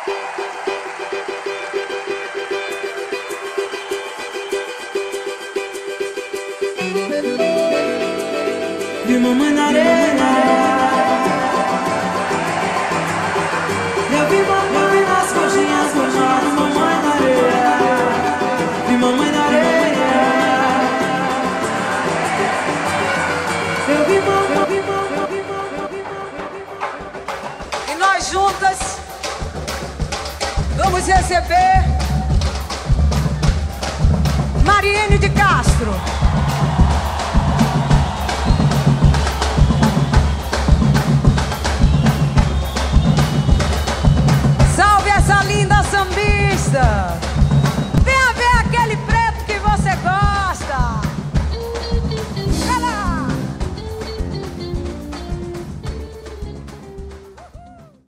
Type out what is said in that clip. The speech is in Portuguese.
Vi mamãe na areia, eu vi mamãe nas coxinhas, beijando mamãe na areia. Vi mamãe na areia, eu vi mamãe, vi mamãe, vi mamãe, vi mamãe. E nós juntas vamos receber Mariene de Castro.